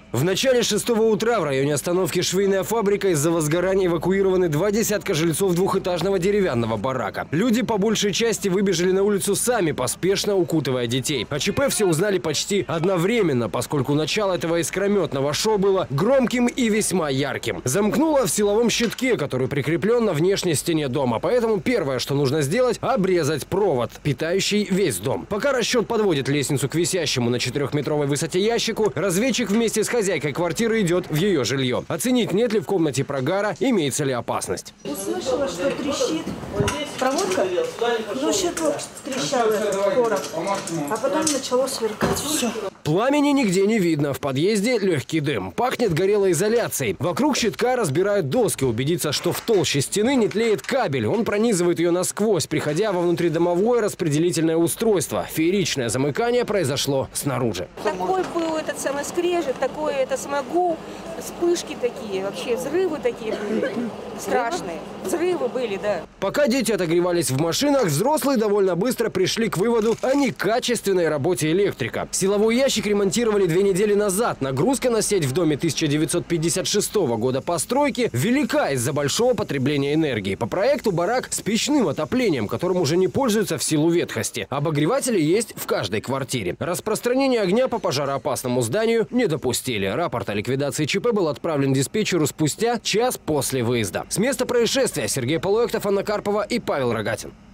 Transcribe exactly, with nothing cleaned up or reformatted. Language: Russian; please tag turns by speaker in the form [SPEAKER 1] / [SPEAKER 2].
[SPEAKER 1] В начале шестого утра в районе остановки «Швейная фабрика» из-за возгорания эвакуированы два десятка жильцов двухэтажного деревянного барака. Люди по большей части выбежали на улицу сами, поспешно укутывая детей. О ЧП все узнали почти одновременно, поскольку начало этого искрометного шоу было громким и весьма ярким. Замкнуло в силовом щитке, который прикреплен на внешней стене дома. Поэтому первое, что нужно сделать – обрезать провод, питающий весь дом. Пока расчет подводит лестницу к висящему на четырехметровой высоте ящику, разведчик вместе с хозяйкой квартиры идет в ее жилье. Оценить, нет ли в комнате прогара, имеется ли опасность.
[SPEAKER 2] Услышала, что трещит проводка, ну щиток трещал этот короб, а потом начало сверкать. Все.
[SPEAKER 1] Пламени нигде не видно. В подъезде легкий дым. Пахнет горелой изоляцией. Вокруг щитка разбирают доски. Убедиться, что в толще стены не тлеет кабель. Он пронизывает ее насквозь, приходя во внутридомовое распределительное устройство. Фееричное замыкание произошло снаружи.
[SPEAKER 3] Такой был этот самый скрежет, такой это самогул, вспышки такие, вообще взрывы такие были. Страшные. Взрывы были, да.
[SPEAKER 1] Пока дети отогревались в машинах, взрослые довольно быстро пришли к выводу о некачественной работе электрика. Силовой ящик ремонтировали две недели назад. Нагрузка на сеть в доме тысяча девятьсот пятьдесят шестого года постройки велика из-за большого потребления энергии. По проекту барак с печным отоплением, которым уже не пользуются в силу ветхости. Обогреватели есть в каждой квартире. Распространение огня по пожароопасному зданию не допустили. Рапорт о ликвидации ЧП был отправлен диспетчеру спустя час после выезда. С места происшествия Сергей Полуэктов, Анна Карпова и Павел Рогатин.